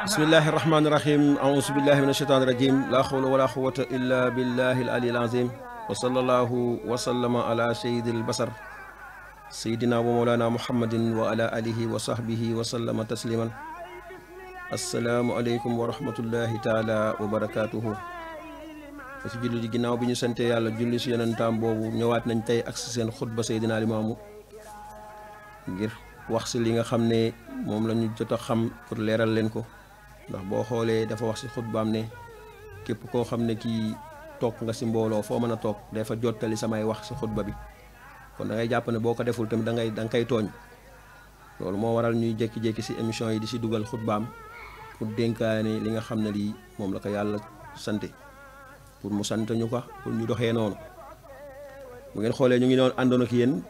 bismillahi irrahmani irrahim auzu billahi min asheytaani irajim la hawla wala quwata illa billahi al ali al azim wa sallallahu wa sallama ala sayyidil basar sayyidina wa mawlana muhammadin wa ala alihi wa sahbihi wa sallama tasliman assalaamu aleykum wa rahmatullahi taala wa barakatuhu si julli di ginnaaw bi ñu sante yàlla julli si yonentam boobu ñëwaat nañ tey ak si seen xutba Seydina Limaamu ngir wax si li nga xam ne moom la ñu jot a xam pour leeral leen ko ndax boo xoolee dafa wax si xutbaam ne képp koo xam ne kii toog nga si mbooloo foo mën a toog dafa jottali samay wax si xutba bi kon da ngay jàpp ne boo ko deful tamit da nga koy tooñ loolu moo waral ñuy jékki-jékki si émission yi di si dugal xutbaam pour dénkaane li nga xam ne lii moom la ko yàlla sante pour mu sant ñu ko pour ñu doxee noonu bu ngeen xoolee ñu ngi doon àndoon ak yéen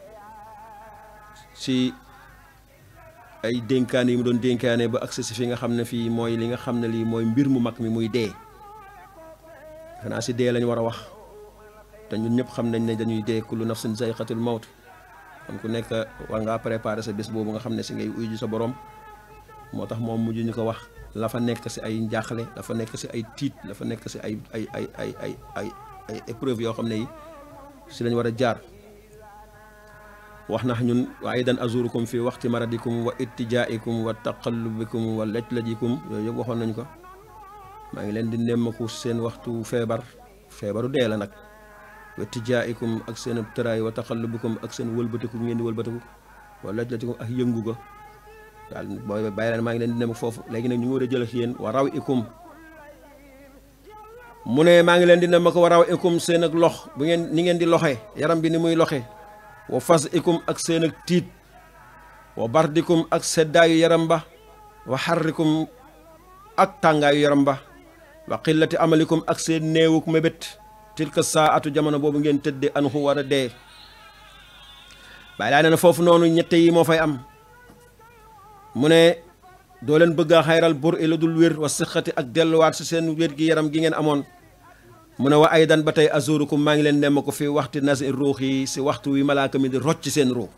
si ay dénkaane yi mu doon dénkaane ba agsi si fi nga xam ne fii mooy li nga xam ne lii mooy mbir mu mag mi muy dee xanaa si dee lañ war a wax te ñun ñëpp xam nañ ne dañuy dee kullu nafsin zaiqatul mawt kon ku nekk war ngaa préparer sa bés boobu nga xam ne si ngay uy ji sa borom moo tax moom mujj ñu ko wax la fa nekk si ay njaaxle la fa nekk si ay tiit la fa nekk si ay épreuve yoo xam ne yi si lañ war a jaar wax nax ñun wa aydan azurukum fi waxti maradikum wa ittijaikum wa taqallubikum wa lajlajikum yooyu yëpp waxoon nañu ko maa ngi leen di nemmaku seen waxtu feebaru dee la nag wa ittijaikum ak seen tëraay wa taqallubikum ak seen wëlbatiku ngeen di wëlbatiku wa lajlajikum ak yëngu ga daal booy bàyyi leen maa ngi leen di nemmaku foofu léegi nag ñu ngi war a jël ak yéen wa raw ikum mu ne maa ngi leen di nemmaku wa raw ikum seen ak lox bu ngeen ni ngeen di loxe yaram bi ni muy loxe wa fas ikum ak seen ak tiit wa bardikum ak seddaayu yaram ba wa xarrikum ak tàngaayu yaram ba wa qillati amalikum ak seen néewuk mébét tilka saatu jamono boobu ngeen tëdde anhu war a dee bàyyi laa ne na foofu noonu ñette yi moo fay am mu ne doo leen bëgg a xayral bur i la dul wér wa sixati ak delluwaat si seen wér gi yaram gi ngeen amoon mu ne wa aydan ba tey azurukum maa ngi leen nemm ko fi waxti nas i ruux yi si waxtu wi malaaka mi di rocc seen ruux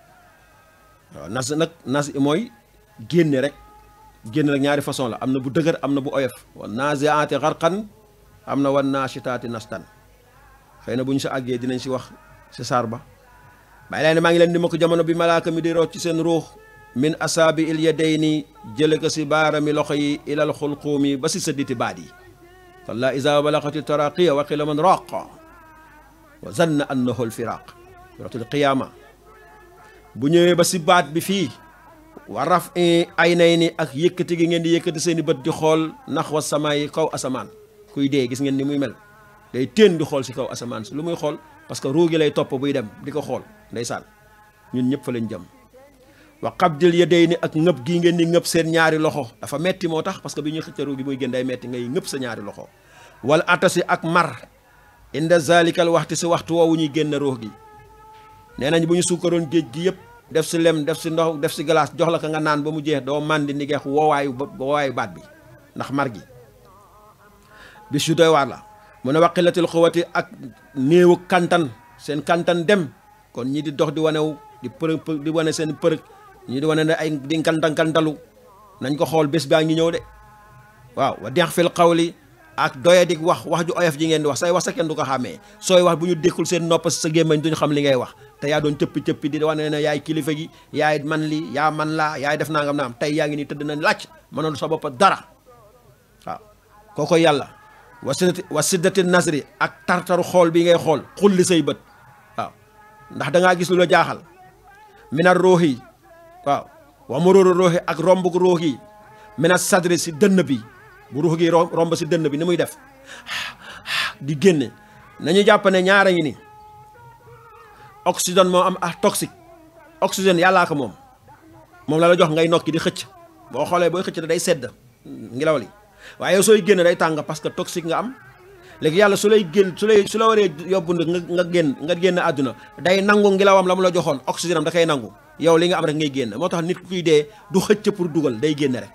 waaw nas i mooy génne rek ñaari façon la am na bu dëgër am na bu oyof wa naziaati xarqan am na wa naashitaati nastan xëy na bu ñu sa àggee dinañ si wax si saar ba bàyyi laa ne maa ngi leen nemm ko jamono bi malaaka mi di rocc seen ruux min asaabi il yadayni jële ko si baarami loxo yi ilal xulquumi ba si sëdditi baat yi kalla iza balagati taraqiya wa qila man raqa wa zanna annahu alfiraq suratul qiyaama bu ñëwee ba si baat bi fii wa raf ay nay ni ak yëkkati gi ngeen di yëkkati seen i bët di xool nax wa sama yi kaw asamaan kuy dee gis ngeen ni muy mel day teen di xool si kaw asamaan si lu muy xool parce que ruugi lay topp buy dem di ko xool ndeysaan ñun ñëpp fa lañ jëm wa qabdil yadayni ak ngëb gii ngeen di ngëb seen ñaari loxo dafa metti moo tax parce que bi ñuy xëcc ruugi muy gën day metti ngay ngëb sa ñaari loxo wala atasi ak mar inda zalikal waxti si waxtu woowu ñuy génn ruux gi nee nañ bu ñu suukaroon géej gi yëpp def si lem def si ndox def si glace jox la ko nga naan ba mu jeex doo màndi ni geex woowaayu baat bi ndax mar gi bis yu doy waar la mu ne waqilatil xuwati ak néewu kantan seen kantan dem kon ñi di dox di wanew di wane seen përëg ñi di wane ne ay di kantankantalu nañ ko xool bés baa ngi ñëw de waaw wa deex fil xawli ak doya dig wax ju oyof ji ngeen di wax say wax sa kenn du ko xàmmee sooy wax bu ñu dékkul seen nopp sa gémmañ duñu xam li ngay wax te yaa doon cëppi di wane ne yaay kilifa gi yaay man li yaa man laa yaay def nangam naam tey yaa ngi nii tëdd nañ laaj mënoon sa bopp dara waaw kooko yàlla wa siddati nasri ak tartaru xool bi ngay xool xulli say bët waaw ndax dangaa gis lu la jaaxal minar ruuhi waaw wa mururu ruuhi ak rombuk ruux yi minas sadri si dënn bi bu ruux gi romb si dënn bi ni muy def di génne nañu jàpp ne ñaara ngi ni oxygène moo am ak toxique oxygène yàllaa ko moom la jox ngay nokki di xëcc boo xoolee booy xëcc day sedd ngelaw li waaye sooy génn day tàng parce que toxique nga am léegi yàlla su la waree yóbbu nga génn àdduna day nangu ngelawam la mu la joxoon oxygène am da koy nangu yow li nga am rek ngay génn moo tax nit kuy dee du xëcc pour dugal day génn rek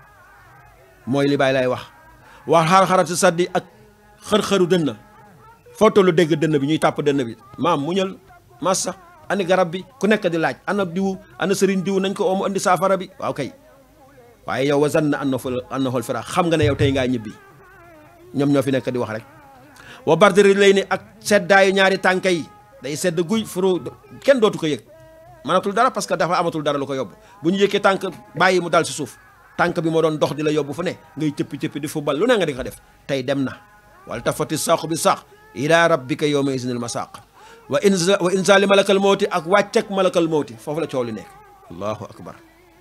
mooy li bàyyi lay wax xar-xarat si saddi ak xër-xëru dënn foo tollu dégg dënn bi ñuy tàpp dënn bi maam muñal massa ani garab bi ku nekk di laaj ana diw ana sëriñ diw nañ ko oomu andi saafara bi waaw kay waaye yow wa zanna annahu al-firaaq xam nga ne yow tey ngaa ñibbi ñoom ñoo fi nekk di wax rek. wa bardiri lay ni ak seddaayu ñaari tànk yi day sedd guy furu kenn dootu ko yëg mënatul dara parce que dafa amatul dara lu ko yóbbu bu ñu yëkkee tànk bàyyi mu dal si suuf tànk bi moo doon dox di la yóbbu fu ne ngay cëppi di fubal lu ne nga di ko def tey dem na. wal tafati saaqu bi saaq ila rabbika yawma izinil masaaq wa inzali malakal mawti ak wàccek malakal mawti foofu la coow li nekk. allahu akbar.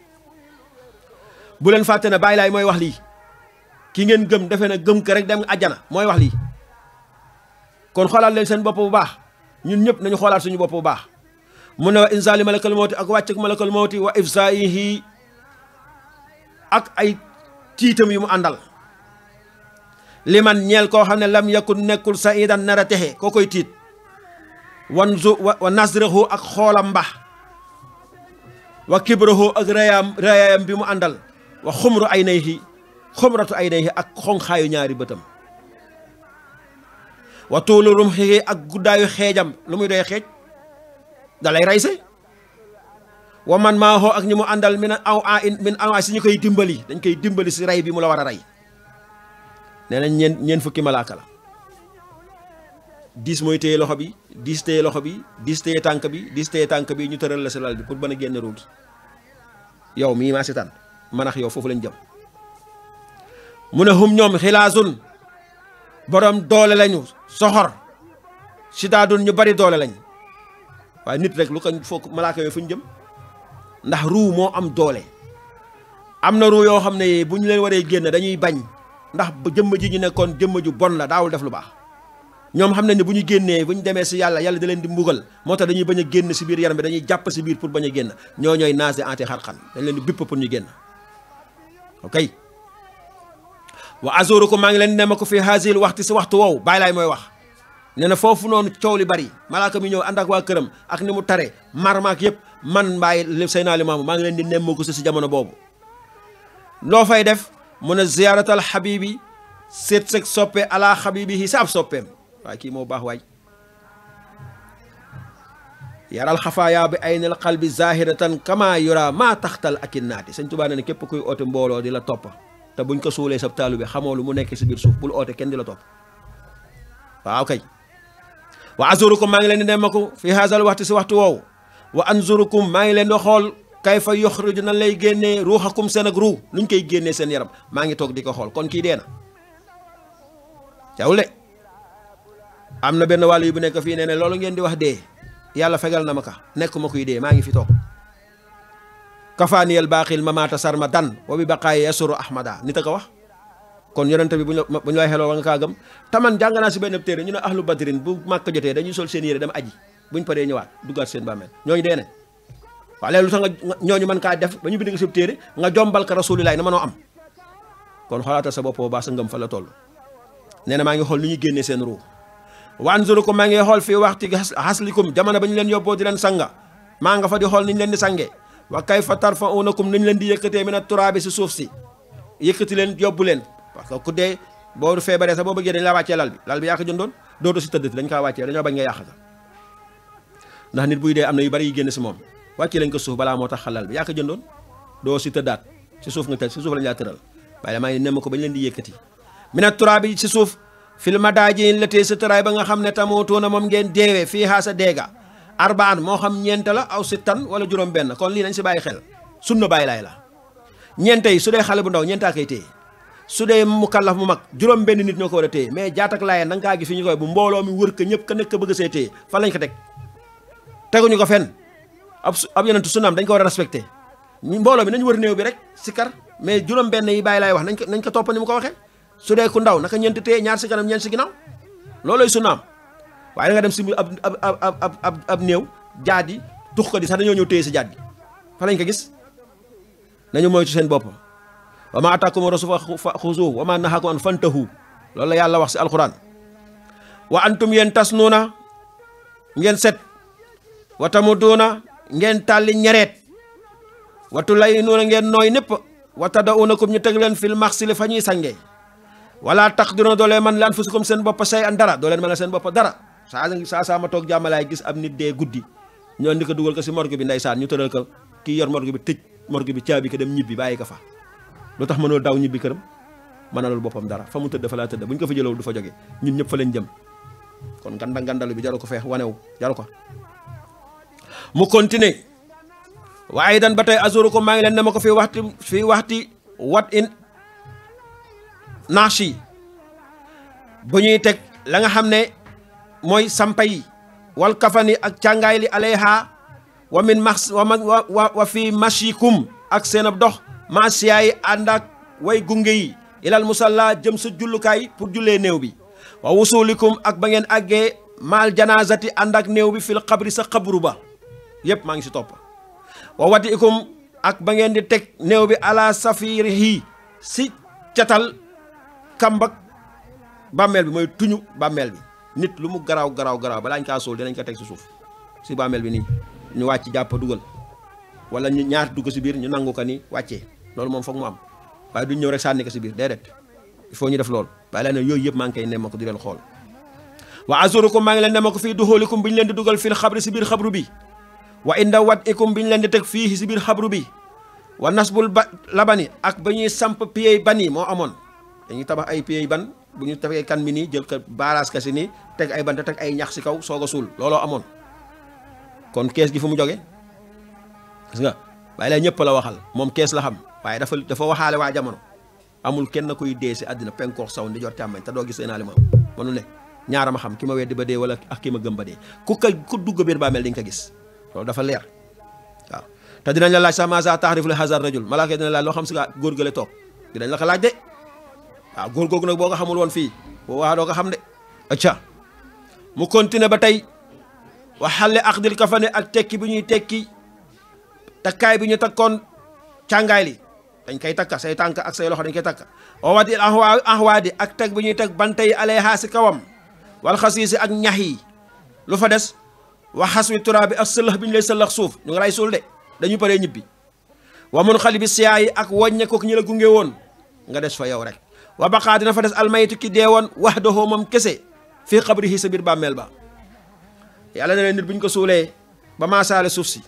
bu leen fàtte ne Baay Laay mooy wax lii ki ngeen gëm defe na gëm ko rek dem àjjana mooy wax lii kon xoolaat leen seen bopp bu baax ñun ñëpp nañu xoolaat suñu bopp bu baax. mu ne wa inzali malakal mawti ak wàccek malakal mawti wa ifsaihi ak ay tiitam yu mu àndal liman ñeel koo xam ne lam yakun nekkul saidan nar a texe koo koy tiit wa nasrahu ak xoolam mbax wa kibrahu ak rayam bi mu àndal wa xumratu aynayhi ak xonxaayu ñaari bëtam wa tuulu rumxihi ak guddaayu xeejam lu muy doy xeej dalay rayse wa man maaxoo ak ñi mu àndal min aw si ñu koy dimbali dañ koy dimbali si rey bi mu la war a rey nee nañ ñeen fukki malaaka la 10 mooy téye loxo bi 10 téye loxo bi 10 téye tànk bi 10 téye tànk bi ñu tëral la si lal bi pour mën a génn ruut yow mii maa seetaan man ak yow foofu lañ jëm mu ne hum ñoom xilaasun borom doole lañu soxor sidaadun ñu bari doole lañ waaye nit rek lu ko foog malaaka yooyu fu ñu jëm ndax ruu moo am doole am na ruu yoo xam ne bu ñu leen waree génn dañuy bañ ndax jëmm ji ñu nekkoon jëmm ju bon la daawul def lu baax ñoom xam nañ ne bu ñu génnee bu ñu demee si yàlla da leen di mbugal moo tax dañuy bañ a génn si biir yaram bi dañuy jàpp si biir pour bañ a génn ñooy naas de anti xarxan dañ leen di bipp pour ñu génn ok. wa azuru ko maa ngi leen nema ko fi hasil waxti si waxtu woowu Baay Laay mooy wax nee na foofu noonu coow li bari malaaka mi ñëw ànd ak waa këram ak ni mu tare marmaak yëpp man Baay Seydina Limaamu maa ngi leen di nemmoo ko si jamono boobu loo fay def mu ne ziyaaratal xabibi seet seg soppe ala xabibihi sa ab soppeem waaye kii moo baax waay yaral xafaaya bi aynal qalbi zahiratan kama yura maa taxtal akinnaati Sëñ Tuubaa ne képp kuy oote mbooloo di la topp te buñ ko suulee sab taalu bi xamoo lu mu nekk si biir suuf bul oote kenn di la topp waaw kay. wa azurukum maa ngi leen di nemmaku fi haazal waxtu si waxtu woowu wa anzurukum maa ngi leen di xool kayfa yuxriju nan lay génnee ruuxakum seen ak ruu nuñ koy génnee seen yaram maa ngi toog di ko xool kon kii dee na jawle am na benn wàll yu bu nekk fii nee ne loolu ngeen di wax dee yàlla fegal na ma ka nekk ma kuy dee maa ngi fi toog kafaaniyal baaxil mamaata sarma dan wa bi baqaayi yasuru ahmada nit a ko wax kon yonente bi bu ñu waxee loolu war nga kaa gëm taman jàng naa si benn téere ñu ne ahlu badrin bu màkk jotee dañuy sol seen yére dem aji buñ paree ñëwaat duggaat seen bàmmeel ñooñu dee nañ waaye léegi lu tax nga ñooñu mën kaa def ba ñu bind nga si téere nga jombal ka rasulilaay na mënoo am kon xoolaatal sa bopp bu baax sa ngëm fa la toll nee na maa ngi xool lu ñuy génnee seen ruu wa anzurukum maa ngi xool fii waxti haslikum jamono ba ñu leen yóbboo di leen sanga maa nga fa di xool ni ñu leen di sange wa kayfa tarfa'unakum nañ leen di yëkkatee mina turaabi si suuf si yëkkati leen yóbbu leen parce que ku dee boo feebaree sax boo bëggee dañ laa wàccee lal bi yaa ko jëndoon dootu si tëdd dañ kaa wàccee dañoo bañ nga yàq ka ndax nit buy dee am na yu bari yu génn si moom wàccee lañ ko suuf balaa moo tax xalal bi yaa ko jëndoon doo si tëddaat si suuf nga tëdd si suuf lañ laa tëral waaye maa ngi nemm ko bañ leen di yëkkati mina turaabi si suuf fil madaaji la tee sa tëraay ba nga xam ne tamutuuna moom ngeen deewee fii haa sa deega arbaan moo xam ñeent la aw sittan wala juróom benn kon lii nañ si bàyyi xel sunna Baay Laay la ñeente yi su dee xale bu ndaw ñeentaa koy téye su dee mu kallaf mu mag juróom benn nit ñoo ko war a téye mais jaat ak laayeen da nga kaa gi fi ñu koy bu mbooloo mi wër ko ñëpp ka nekk bëgg see téye fan lañ ko teg teguñu ko fenn ab yonentu sunnaam dañ ko war a respecté mbooloo mi nañ wër néew bi rek si kar mais juróom benn yi Baay Laay wax nañ ko topp ni mu ko waxee su dee ku ndaw naka ñeent téye ñaar si kanam ñeent si ginnaaw looloy sunnaam waaye da nga dem si ab néew jaat yi tux ko di sax dañoo ñëw téye si jaat gi fa lañ ko gis nañu moytu seen bopp wa ma ataakum rasul fa xuzuuhu wa ma nahaakum an fantahu loolu la yàlla wax si alquran wa antum yéen tasnuuna ngeen set wa tamuduuna ngeen tàlli ñereet wa tulaynuuna ngeen nooy népp wa tadaunakum ñu teg leen fil maxsili fa ñuy sangee wala taqdiruna doo leen man li anfusikum seen bopp say an dara doo leen mën a seen bopp dara saa ma toog jàmmalaay gis ab nit dee guddi ñoo indi ko dugal ko si morgue bi ndeysaan ñu tëral ko kii yor morgue bi tëj morgue bi caabi ko dem ñibbi bàyyi ko fa lu tax mënoo daw ñibbi këram mënalul boppam dara fa mu tëdd fa laa tëdd bu ñu ko fa jëlawul du fa jóge ñun ñëpp fa leen jëm kon gandalu bi jaru ko feex wanew jaru ko mu continuer waaye dan ba tey azuru ko maa ngi leen ne ma ko fii waxti wat in nashi bu ñuy teg la nga xam ne mooy sampa yi wal kafani ak càngaay li alayha wa min max wa fi mashikum ak seen ab dox masiya yi ànd ak way gunge yi ilal musalla jëm sa jullukaay pour jullee néew bi wa wusulikum ak ba ngeen àggee maal janazati ànd ak néew bi fil xabri sa xabru ba yépp maa ngi si topp wa watiikum ak ba ngeen di teg néew bi ala safirihi si catal kambak bàmmeel bi mooy tuñu bàmmeel bi nit lu mu garaaw balaa ñu kaa suul dinañ ko teg si suuf si bàmmeel bi nii ñu wàcc jàpp dugal wala ñu ñaar dugg si biir ñu nangu ko ni wàccee loolu moom foog mu am waaye duñ ñëw rek sànni ko si biir déedéet il faut ñu def loolu waaye laa ne yooyu yëpp maa ngi koy nemma ko di leen xool wa azurukum maa ngi leen nemma ko fii duxulikum bi ñu leen di dugal fil xabri si biir xabru bi wa inda watikum bi ñu leen di teg fii si biir xabru bi wa nasbul labani ak ba ñuy samp pieds bani moo amoon dañuy tabax ay pieds ban bu ñu tafee kan mi nii jël ko baaraas ka si nii teg ay bant teg ay ñax si kaw soog a suul looloo amoon kon kees gi fu mu jóge gis nga waaye la ñëpp la waxal moom kees la xam waaye dafa waxaale waa jamono amul kenn kuy dee si àddina penkoor saw ndi jor càmmañ te doo gis naa li ma mënu ne ñaara ma xam ki ma weddi ba dee wala ak ki ma gëm ba dee ku dugg biir baa mel di nga ko gis loolu dafa leer waaw te dinañ la laaj sax masa taxrif la hazar rajul malaaka dina laaj loo xam si nga góor gële toog dinañ la ko laaj de waaw góor googu nag boo ko xamul woon fii boo waa doo ko xam de acca mu continuer ba tey waxale aqdil kafane ak tekki bi ñuy tekki takkaay bi ñu takkoon càngaay li dañ koy takka say tànk ak say loxo dañ koy takka wawati ahwaadi ak teg bi ñuy teg bante yi alayha si kawam wal xasiisi ak ñax yi lu fa des wa xaswi turaa bi ak sëllax bi ñu lay sëllax suuf ñu ngi lay suul de dañu paree ñibbi wa mun xali bi siyaa yi ak woññe ko ñi la gunge woon nga des fa yow rek wa baqaa dina fa des almayitu ki dee woon wahdahu moom kese fii xabrihi sa biir bàmmeel ba yàlla na leen nit bu ñu ko suulee ba maasaale suuf si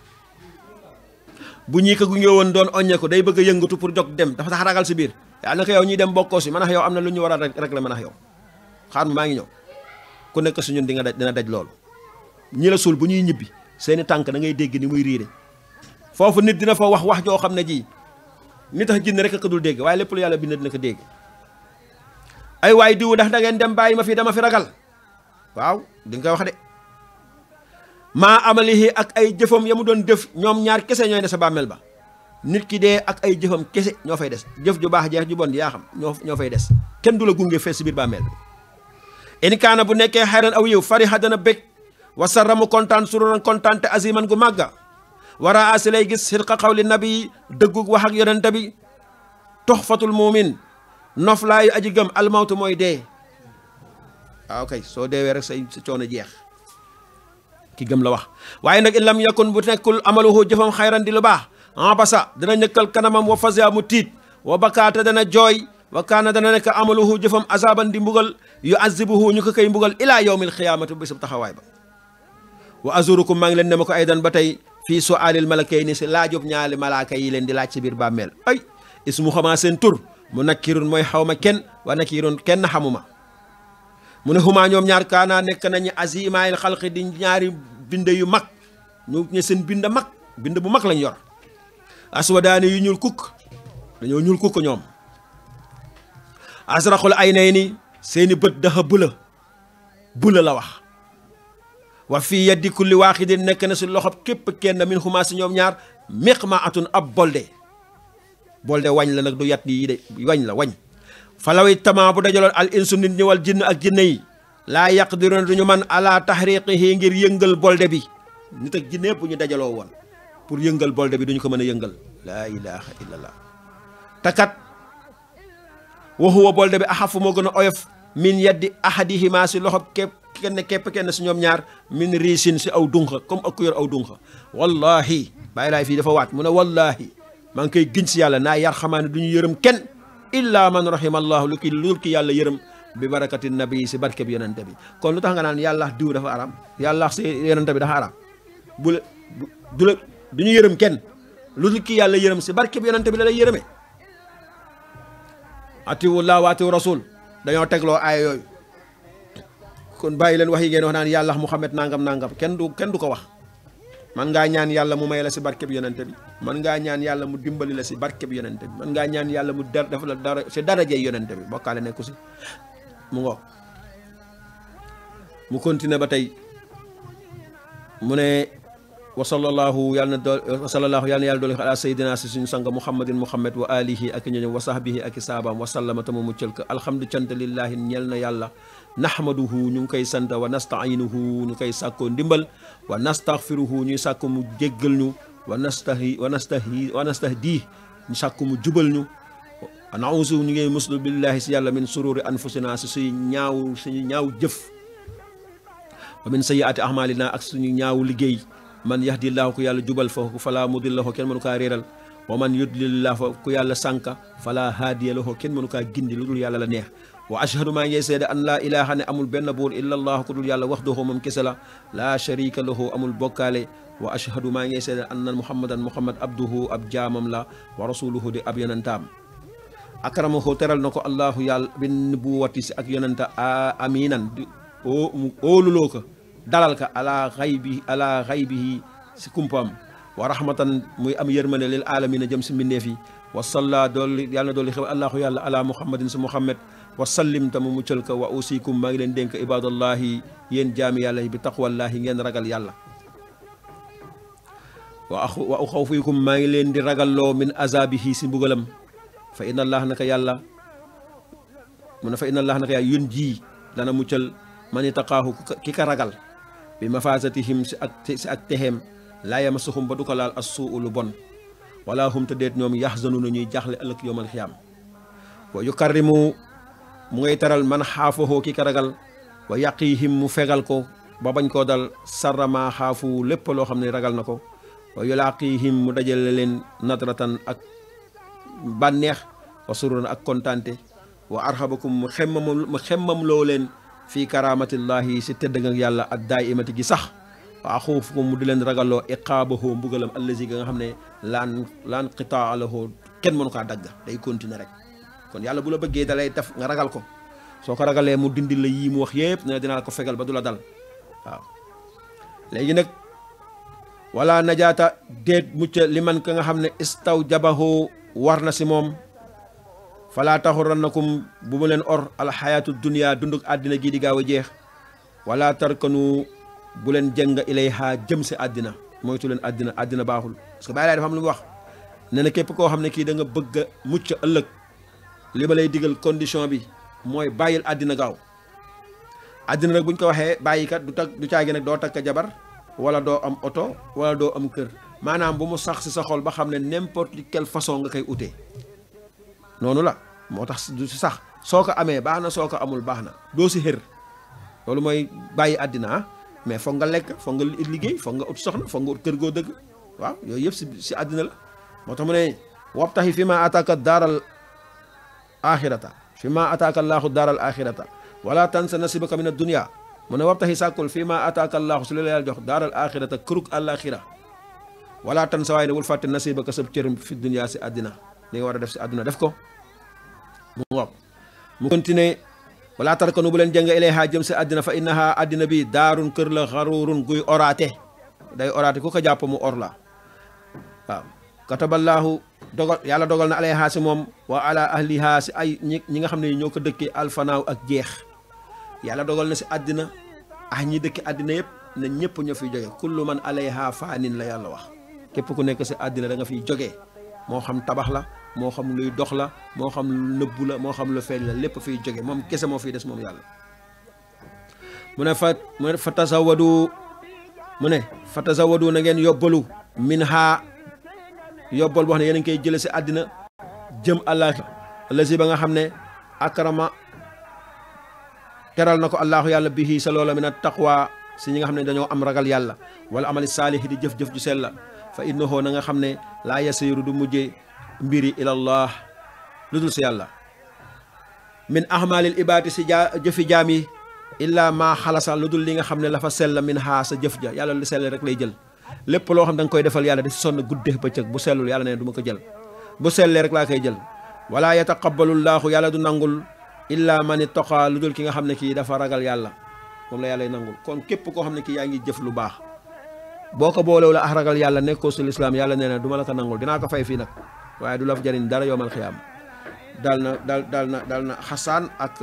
bu ñii ko gunge woon doon oññe ko day bëgg a yëngatu pour jog dem dafa tax ragal si biir yàlla na ko yow ñuy dem bokkoo si man ak yow am na lu ñu war a rek la man ak yow xaar maa ngi ñëw ku nekk si ñun dina daj loolu ñi la suul bu ñuy ñibbi seeni tànk da ngay dégg ni muy riire foofu nit dina fa wax joo xam ne ji nit tax jinne rek a ko dul dégg waaye lépp lu yàlla bind dina ko dégg ay waay diw ndax da ngeen dem bàyyi ma fi dama fi ragal waaw di nga koy wax de maa amalihi ak ay jëfam ya mu doon def ñoom ñaar kese ñooy des sa bàmmeel ba nit ki dee ak ay jëfam kese ñoo fay des jëf ju baax jeex ju bon yaa xam ñoo fay des kenn du la gunge fees si biir bàmmeel bi in kaana bu nekkee xayran aw yiw fariha dana bég wa sarra mu kontaan sururan kontaan te aziman gu màgga wara asi lay gis xirqa xawli nabi dëggug wax ak yonente bi toxfatul muumin noflaayu aji gëm almawtu mooy dee waaw kay soo deewee rek sa coono jeex ki gëm la wax waaye nag in lam yakun bu nekkul amaluhu jëfam xayran di lu baax basa dana ñëkkal kanamam wa fasia mu tiit wa bakaata dana jooy wa kaana dana nekk amaluhu jëfam azaban di mbugal yu azibuhu ñu ko koy mbugal ilaa yawmil xiyaamati bisub taxawaay ba wa azurukum maa ngi leen ne ma ko aydan ba tey fii su'aalil malakayni si laajub ñaari malaaka yi leen di laaj si biir bàmmeel ay ismu xamaa seen tur mu nakkirun mooy xaw ma kenn wa nakirun kenn xamuma mu ne xumaa ñoom ñaar kaanaa nekk nañu azimaayil xalqi di ñaari bind yu mag ñu seen bind mag bind bu mag lañ yor aswadaani yu ñuul kukk dañoo ñuul kukk ñoom asraqul aynayni seeni bët dafa bula la wax wa fii yaddi kulli waaxidin nekk na si loxob képp kenn min xumaa si ñoom ñaar miqmaatun ab bolde wañ la nag du yat yi de wañ la wañ falawi tama bu dajaloon al insu nit ñi wal jinn ak jinne yi laa yaqdiroon duñu man ala tahriqihi ngir yëngal bolde bi nit ak jinne bu ñu dajaloo woon pour yëngal bolde bi duñu ko mën a yëngal laa ilaha illallah takat wa huwa bolde bi axafu moo gën a oyof min yaddi ahadihima si loxob kenn si ñoom ñaar min riisin si aw dunxa comme ak ku yor aw dunxa wallahi bàyyi laay fii dafa waat mu ne wallahi maa ngi koy giñ si yàlla naa yar xamaa ne du ñu yërëm kenn illa man rahimallahu lu ki yàlla yërëm bi barakati nabi si barke bi yonente bi kon lu tax nga naan yàlla diw dafa aram yàlla si yonente bi dafa aram du ñu yërëm kenn lu ki yàlla yërëm si barke bi yonente bi la lay yërëmee atiwullah wa atiwu rasul dañoo tegloo aaya yooyu. kon bàyyi leen wax yi ngeen wax naan yàlla Muhammad nangam nangam kenn du ko wax. man ngaa ñaan yàlla mu may la si barke bi yonente bi man ngaa ñaan yàlla mu dimbali la si barke bi yonente bi man ngaa ñaan yàlla mu def la dara si darajey yonente bi bokkaale nekku si mu ngo mu continuer ba tey mu ne wa sallallahu yàlla na yàlla doole ala sayyidina si suñu sang muhammad wa alihi ak ñoñom wa sahbihi ak saabaam wa sallama tama muccal ka alhamdu cant lillahi ñel na yàlla nahmaduhu ñu ngi koy sant wa nastainuhu ñu koy sàkkoo ndimbal wa nastaghfiruhu ñuy sàkko mu jéggal ñu wa nastahdi ñu sàkko mu jubal ñu wa nausu ñu ngi muslu billahi si yàlla min sururi anfusina si suñu ñaaw jëf wa min sayyiati ahmalina ak suñu ñaaw liggéey man yahdillahu ku yàlla jubal fa fala mudillahu kenn mënu kaa réeral wa man yudlillah fa ku yàlla sànka fala haadiya lahu kenn mënu kaa gindi lu dul yàlla la neex wa ashhadu maa ngi seede an laa ilaha ne amul benn buur illa allah ku dul yàlla wahdahu moom kese la laa sharika lahu amul bokkaale wa ashhadu maa ngi seede anna muhammad abduhu ab jaamam la wa rasuluhu di ab yonentaam akramahu teral na ko allahu yàlla bi nubuwati si ak yonenta aminan di óoluloo ko dalal ka ala xaybihi si kumpaam wa rahmatan muy am yërmande lil alamina jëm si mbindeef yi wa salla doolli yàlla na doolli xew allahu yàlla ala muhammadin si muhammad wa sallim tamu muccal ka wa usikum maa ngi leen dénk ibadallahi yéen jaami yàlla yi bi taqwallahi ngeen ragal yàlla wa uxawfikum maa ngi leen di ragalloo min azabihi si mbugalam fa inna allah naka yàlla mu ne fa inna allah naka yàlla yun ji dana muccal mani taqaahu ki ka ragal bi mafasatihim si ak texeem laa yamassuhum ba du ko laal assuu lu bon wala hum te deet ñoom yaxzanuna ñuy jaaxle ëllëg yowmal xiyaam wa yukarrimu mu ngay taral man xaafahoo ki ka ragal wa yaqihim mu fegal ko ba bañ koo dal sarrama xaafu lépp loo xam ne ragal na ko wa yulaqihim mu dajale leen nadratan ak bànneex wa sururan ak kontaante wa arhabakum mu xemmam loo leen fii karamatillahi si tëdd nga yàlla ak daay imati gi sax wa axuufukum mu di leen ragalloo iqaabahoo mbugalam allazi ga nga xam ne laan qitaa lahu kenn mënu kaa dagg day continuer rek kon yàlla bu la bëggee dalay def nga ragal ko soo ko ragalee mu dindil la yii mu wax yëpp ne dinaa ko fegal ba du la dal waaw léegi nag wala najaata déet mucc li man ka nga xam ne istawjabahu war na si moom falaa taxurannakum bu mu leen or alxayaatu dunia dunduk àddina gii di gaaw a jeex wala tarkanu bu leen jëng ilayha jëm si àddina moytu leen àddina baaxul parce que bàyyi laay dafa am lu mu wax ne na képp koo xam ne kii da nga bëgg a mucc ëllëg li ma lay digal condition bi mooy bàyyil àddina gaaw àddina nag buñ ko waxee bàyyikat du caagi nag doo takk jabar wala doo am oto wala doo am kër maanaam bu mu sax si sa xol ba xam ne n'importe quelle façon nga koy utee noonu la moo tax du si sax soo ko amee baax na soo ko amul baax na doo si xër loolu mooy bàyyi àddina mais foog nga lekk foog nga liggéey foog nga ut soxna foog nga ut kër goo dëgg waaw yooyu yëpp si àddina la moo tax mu ne wabtaxi fi ma ataaka daaral axirata fi ma ataaka allaahu daaral axirata wala tansa nasibaka min addunia mu ne wabtaxi sàkkul fi ma ataaka allaahu su la yàlla jox daaral axirata kërug àllaaxira wala tansa waaye ne wul fàtte nasibaka sab cër fi dunia si àddina li nga war a def si àdduna def ko mu continuer wala tarkanu bu leen jëng ilayha jëm si àddina fa innaha àddina bi daarun kër la xarurun guy oraate day oraate ku ko jàpp mu or la waaw kataballaahu dogal yàlla dogal na alayha si moom wa ala ahliha si ay ñi nga xam ne ñoo ko dëkkee alfanaaw ak jeex yàlla dogal na si àddina ñi dëkki àddina yëpp ne ñëpp ñoo fiy jóge kullu man alayha faanin la yàlla wax képp ku nekk si àddina da nga fiy jógee moo xam tabax la moo xam luy dox la moo xam lu nëbbu la moo xam lu feeñ la lépp fiy jóge moom kese moo fiy des moom yàlla mu ne fa tasawadu na ngeen yóbbalu min ha yóbbal boo xam ne yéen a ngi koy jële si àddina jëm àllaaxira allazi ba nga xam ne akrama teral na ko allaahu yàlla bihi sa loola min at taqwa si ñi nga xam ne dañoo am ragal yàlla wala amali saalihi di jëf-jëf ju sell la fa innahu na nga xam ne laa yasiru du mujje mbiri ilallah lu dul si yàlla min ahmalil ibaati si jëfi jaam yi illa ma xalasa lu dul li nga xam ne la fa sell min haa sa jëf ja yàlla lu sell rek lay jël lépp loo xam da nga koy defal yàlla di sonn guddee bëccëg bu sellul yàlla ne du ma ko jël bu sellee rek laa koy jël wala yataqabbalu llaahu yàlla du nangul illa man ittaqa lu dul ki nga xam ne kii dafa ragal yàlla moom la yàlla nangul. kon képp koo xam ne kii yaa ngi jëf lu baax boo ko boolewu la ragal yàlla nekkoo si lislaam yàlla nee na du ma la ko nangul dinaa ko fay fii nag waaye du la fa jëriñ dara yowmal xiyaam. daal na xasaan ak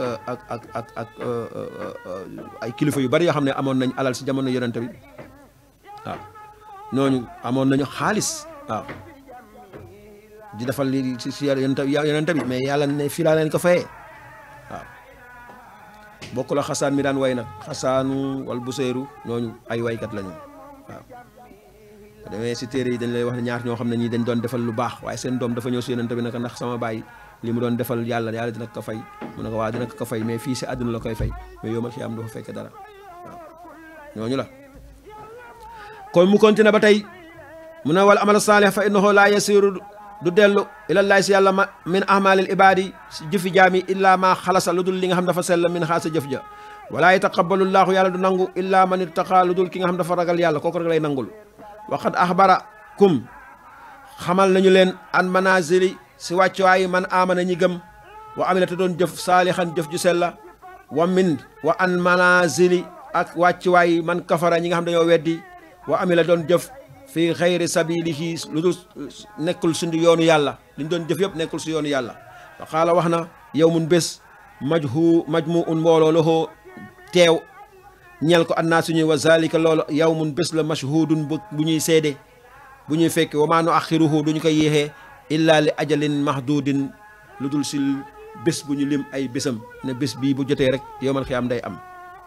ay kilifa yu bari yoo xam ne amoon nañ alal si jamono yonente bi waaw ñooñu amoon nañu xaalis waaw di defal li si yonente bi mais yàlla ne fii laa leen ko fayee waaw bokk la xasaan mi daan way nag xasaanu wal buseyru ñooñu ay waykat lañu waaw demee si téere yi dañ lay wax ne ñaar ñoo xam ne ñii dañ doon defal lu baax waaye seen doom dafa ñëw si yonente bi naka ndax sama baay li mu doon defal yàlla dina ko fay mu ne ko waa dina ko fay mais fii si àdduna la koy fay mais yowmal xiyaam du fa fekk dara waaw ñooñu la. kon mu continué ba tey mu ne wal amal saalih fa innahu laa yasiru du dellu ilallahi si yàlla min ahmalil ibadi si jëfi jaami illa ma xalasa lu dul li nga xam dafa sell min xaasa jëf ja wala yataqabbalu llaahu yàlla du nangu illa man ittaqa lu dul ki nga xam dafa ragal yàlla kooku rek lay nangul. waqad axbarakum xamal nañu leen an manazili si wàccuwaayu man amana ñi gëm wa amila te doon jëf saalixan jëf ju sella wa an manazili ak wàccuwaayu man kafara ñi nga xam dañoo weddi wa amila doon jëf fi xayri sabilihi lu dul nekkul suñu yoonu yàlla liñ doon jëf yëpp nekkul si yoonu yàlla. wa qaala wax na yawmun bés majmuun mbooloo loxoo teew ñel ko annaa suñuy wa zalika loolu yawmun bés la mashhudun bu ñuy seede bu ñuy fekk wa maa nu axiruhu duñu ko yéexee illa li ajalin mahdudin lu dul si bés bu ñu lim ay bésam ne bés bii bu jotee rek yowmal xiyaam day am.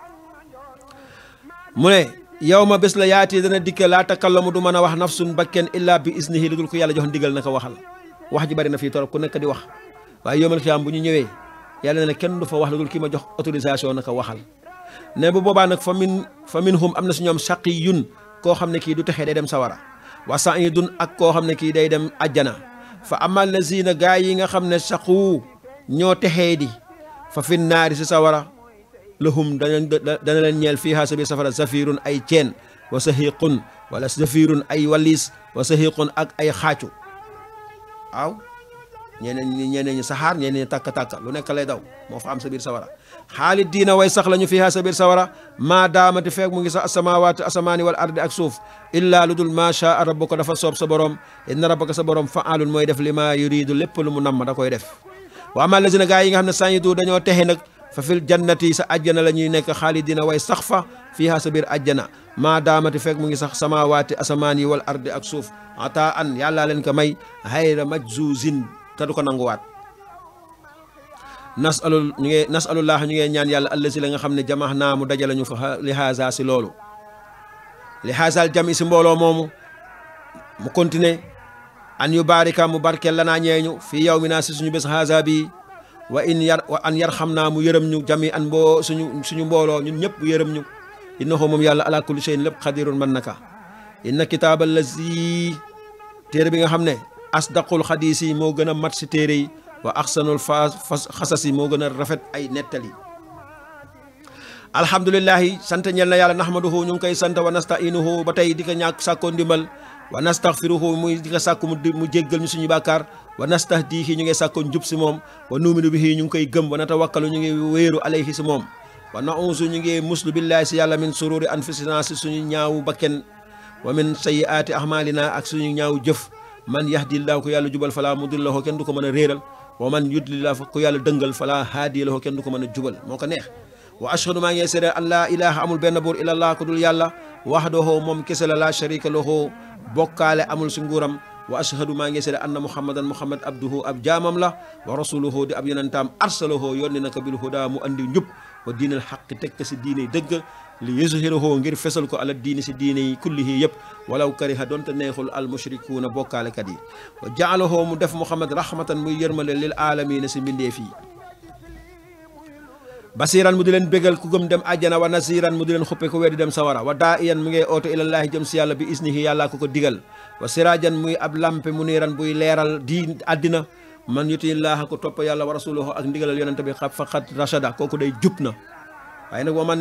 mu ne yow ma bés la yaati dana dikke laa takallamu du mën a wax nafsun bakken illa bi isnihi lu dul ko yàlla jox ndigal na ko waxal. wax ji bari na fii torop ku nekk di wax waaye yowmal xiyaam bu ñu ñëwee yàlla ne kenn du fa wax lu dul ki ma jox autorisation na ko waxal. ne bu boobaa nag fa minhum am na si ñoom shaqiyun koo xam ne kii du texee day dem sawara wa sa'idun ak koo xam ne kii day dem ajjana fa amal lazina gaa yi nga xam ne shaqu ñoo texee di fa fin naari si sawara lahum dana leen ñeel fiihaa sa biir safara zafirun ay ceen wa sahiqun wala zafirun ay walis wa sahiqun ak ay xaacu waaw ñeneen ñi saxaar ñeneen ñi tàkk-tàkk lu nekk lay daw moo fa am sa biir sawara xaalit diina way sax lañu fiihaa sa biir sawara maa daamati feek mu ngi sax asamawaati asamaani wal ardi ak suuf illaa lu dul maa shaa rabbuka dafa soob sa borom inna rabbaka sa borom faalun mooy def li maa yuridu lépp lu mu namm da koy def. wa amaa lazina gaa yi nga xam ne sañidu dañoo texe nag fa fil jannati sa ajjana la ñuy nekk xaalidiina way sax fa fiihaa sa biir ajjana maa daamati feek mu ngi sax samawaati asamaan yi wal ardi ak suuf ataa an yàllaa leen ko may hayra majzuzin te du ko nanguwaat. nasalullah ñu ngee ñaan yàlla allazi la nga xam ne jamax naa mu dajale ñu fa li haza si loolu li hazal jami si mbooloo moomu mu continuer an yu barika mu barkeel lanaa ñeeñu fii yow mi naa si suñu bés haza bi wa an yar xam naa mu yërëm ñu jami an boo suñu mbooloo ñun ñëpp yërëm ñu innahu moom yàlla ala kulli shay'in lépp xadirun man naka inna kitaaba allazi téere bi nga xam ne asdaqul xadiis yi moo gën a mat si téere yi wa axsanul xasas yi moo gën a rafet ay nettali. alhamdulillahi sant ñel na yàlla nahmaduhu ñu ngi koy sant wa nastainuhu ba tey di ko ñàkk sàkkoo ndimbal wa nastaxfiruhu muy di ko sàkku mu jéggal ñu suñu bàkkaar wa nastahdihi ñu ngi sàkkoo njub si moom wa nuuminu bihi ñu ngi koy gëm wa natawakkalu ñu ngi wéeru alayhi si moom wa nauzu ñu ngi muslu billahi si yàlla min sururi anfusina si suñu ñaawu bakken wa min sayyiaati ahmalina ak suñu ñaawu jëf man yahdillahu ko yàlla jubal fala mudillahu kenn du ko mën a réeral wa man yudlillahu ko yàlla dëngal fala haadiyalahu kenn du ko mën a jubal moo ko neex. wa ashhadu maa ngi seede an laa ilaha amul benn buur illallah ku dul yàlla wahdahu moom kese la sharika lahu bokkaale amul si nguuram wa ashhadu maa ngi seede anna muhammadan muhammad abduhu ab jaamam la wa rasuluhu di ab yonentaam arsalahu yónni na ko bil huda mu andi njub wa diinal xaqi teg ko si diine dëgg li yuzhirahu ngir fesal ko ala diini si diine yi kullihi yëpp walaw kariha doonte neexul al mushrikuuna bokkaalekat yi wa jaalahu mu def muhammad rahmatan muy yërmale lil aalamiina si mbindeef yi basiran mu di leen bégal ku gëm dem àjjana wa nasiran mu di leen xuppe ku weddi dem sawara wa daa iyan mu ngay ooto ilallaahi jëm si yàlla bi isnihi yàllaa ko digal wa sirajan muy ab lampe mu niiran buy leeral di àddina man yutiillaaha ko topp yàlla wa rasuluhu ak ndigalal yonente bi faqad rachada kooku day jub na waaye nag wa man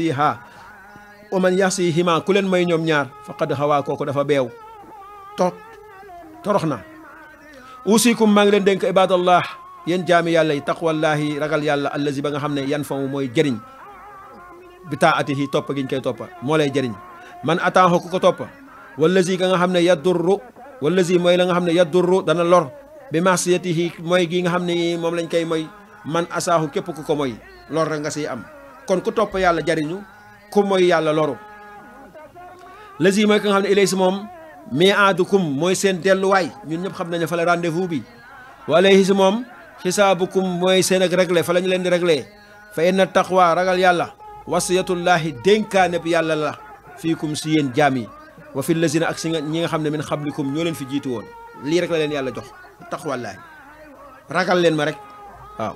yasihima ku leen may ñoom ñaar faqad xawaa kooku dafa beew torox na usikum maa ngi leen dénk ibadallah yéen jaami yàlla yi taqwallahi ragal yàlla allazi ba nga xam ne yan fa mooy jëriñ bi taatihi toppa giñ koy toppa moo lay jëriñ man ataahu ku ko toppa wallazi ka nga xam ne yadurru wallazi mooy la nga xam ne yadurru dana lor bi masiyatihi mooy gi nga xam ne moom lañ koy mooy man asaahu képp ku ko mooy lor rek nga siy am kon ku topp yàlla jariñu ku mooy yàlla loru lazi mooy ka nga xam ne ilay si moom mi'aadukum mooy seen delluwaay ñun ñëpp xam nañ ne fa la rendez-vous bi walayhi si moom xisaabukum mooy seen ak réglé fa la ñu leen di réglé fa inna taqwa ragal yàlla wasiyatullahi dénkaaneb yàlla la fiikum si yéen jaam yi wa fi lazina ak si ñi nga xam ne min xablikum ñoo leen fi jiitu woon lii rek la leen yàlla jox taqwallaahi ragal leen ma rek waaw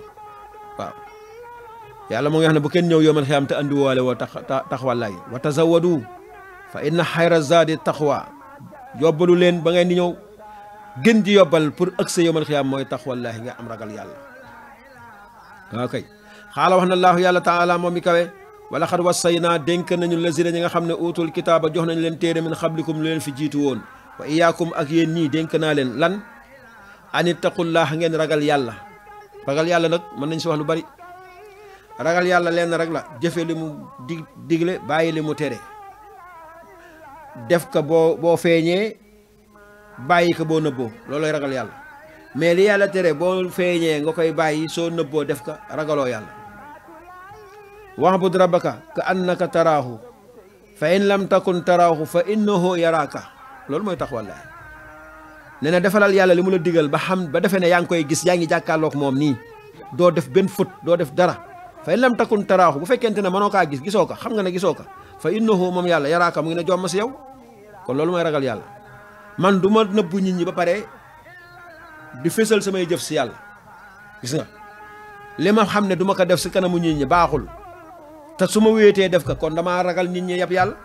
yàlla moo ngi xam ne bu kenn ñëw yoomal xiyaam te andi woole woo taqwallaahi wa tazawadu fa inna xayra zaadi taqwa yobbalu leen ba ngeen di ñëw gën di yobbal pour ëgse yoomal xiyaam mooy taqwallaahi nga am ragal yàlla waaw kay xaala wax na allaahu yàlla taala moom mi kawe wala xad wasaynaa dénk nañu lazina ñi nga xam ne utul kitaaba jox nañ leen téere min xablikum lu leen fi jiitu woon wa iyaakum ak yéen ñii dénk naa leen lan an ittaqullah ngeen ragal yàlla nag mën nañ si wax lu bari ragal yàlla leen rek la jëfe li mu digle bàyyi li mu tere def ko boo feeñee bàyyi ko boo nëbboo looloy ragal yàlla mais li yàlla tere boo feeñee nga koy bàyyi soo nëbboo def ko ragaloo yàlla wa'bud rabbaka ka annaka taraahu fa in lam takun taraahu fa innahu yaraaka loolu mooy taqwallaahi nee na defalal yàlla li mu la digal ba defee ne yaa ngi koy gis yaa ngi jàkkaarloog moom nii doo def benn fut doo def dara fa in lam takun taraahu bu fekkente ne mënoo kaa gis gisoo ko xam nga ne gisoo ko fa innahu moom yàlla yaraaka mu ngi ne jomm si yow kon loolu mooy ragal yàlla man du ma nëbbu nit ñi ba pare di fésal samay jëf si yàlla gis nga li ma xam ne du ma ko def si kanamu nit ñi baaxul te su ma wéetee def ko kon damaa ragal nit ñi yab yàlla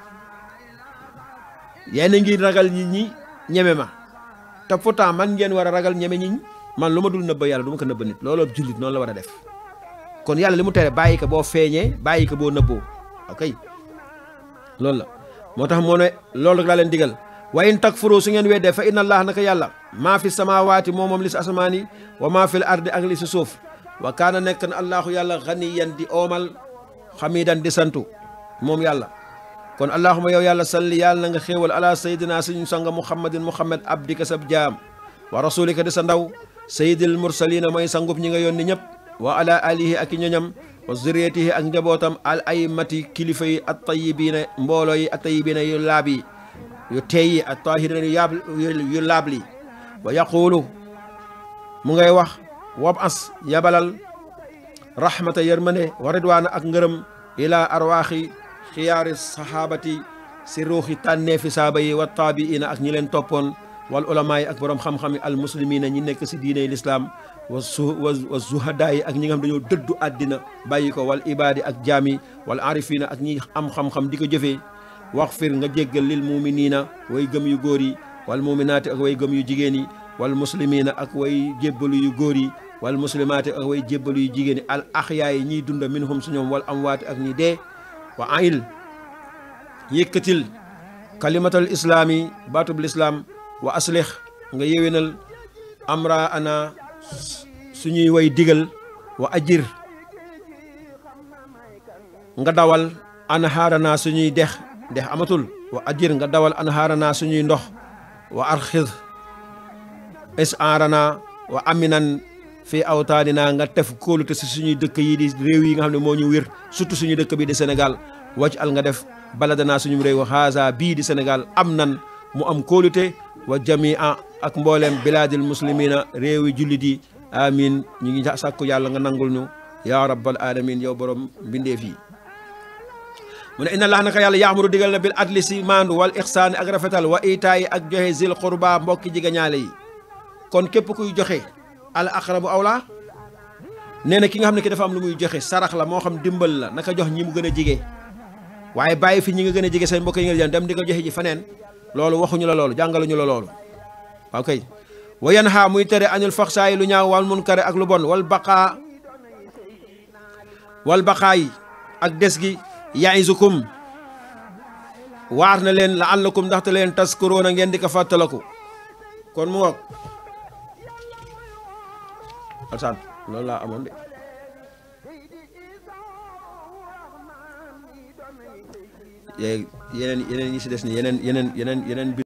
yéen a ngi ragal nit ñi ñeme ma te pourtant man ngeen war a ragal ñeme nit ñi man lu ma dul nëbba yàlla du ma ko nëbba nit loolu jullit noonu la war a def kon yàlla li mu tere bàyyi ko boo feeñee bàyyi ko boo nëbboo ok loolu la moo tax moo ne loolu rek laa leen digal wa in takfuru su ngeen weddee fa inna allah naka yàlla maa fi samaawaati moom li si asamaan yi wa maa fi l ardi ak li si suuf wa kaana nekk na allahu yàlla ganiyan di oomal xamidan di santu moom yàlla kon allahuma yow yàlla salli yàlla na nga xéewal ala sayidina suñu sanga muhammadin muhammad abdika sab jaam wa rasulika di sa ndaw sayidil mursalina mooy sangub ñi nga yónni ñëpp wa ala alihi ak i ñoñam wa zuriyatihi ak njabootam al aymati kilifa yi at tayibiina mbooloo yi at tayibiina yu laab yi yu teey yi at tahirina yu laab li wa yaqulu mu ngay wax wab as yabalal rahmata yërmande wa ridwaana ak ngërëm ila arwaaxi xiyaari sahabati si ruuxi tànnee fi saaba yi wa taabiina ak ñi leen toppoon wal ulamaa yi ak boroom xam-xam yi al muslimina ñi nekk si diiney lislaam wa zuhadaa yi ak ñi nga xam dañoo dëddu àddina bàyyi ko wal ibaadi ak jaami wal arifina ak ñi am xam-xam di ko jëfee waxfir nga jéggal lil muminina way gëm yu góor yi wal muminaati ak way gëm yu jigéen yi wal muslimina ak way jébbalu yu góor yi wal muslimaati ak way jébbalu yu jigéen yi al axyaa yi ñiy dunda minhum su ñoom wal amwaati ak ñi dee wa ayil yëkkatil kalimatal islaami baatub lislaam wa aslix nga yéwénal amra ana suñuy way digal wa ajir nga dawal anhaarana suñuy dex amatul wa ajir nga dawal anhaarana suñuy ndox wa arxid isaarana wa aminan fii awtaanina nga tef kóolute si suñuy dëkk yi di réew yi nga xam ne moo ñu wér surtout suñu dëkk bi di Sénégal wàcc al nga def baladana suñu réew haza bii di Sénégal am nan mu am kóolute wa jamia ak mbooleem bilaadil muslimina réewi jullit yi amin ñu ngi sàkku yàlla nga nangul ñu ya rabbal alamin yow borom mbindeef yi mu ne inna allah naka yàlla yaamuru digal na bil adli si maandu wal ixsaani ak rafetal wa itaayi ak joxe zil qurba mbokki jigañaale yi kon képp kuy joxe al aqrabu awla nee na ki nga xam ne ki dafa am lu muy joxe sarax la moo xam dimbal la naka jox ñi mu gën a jige waaye bàyyi fi ñi nga gën a jige say mbokk yi nga jëm dem di ko joxe ji feneen loolu waxuñu la loolu jàngaluñu la loolu waaw kay wa yanha muy tere anil faxsaayi lu ñaaw wal munkare ak lu bon wal baqaa yi ak des gi ya'izukum waar na leen la'allakum ndaxte leen taskuruuna ngeen di ko fàttaliku kon mu wax alsaan loolu laa amoon de yeneen yi si des ni yeneen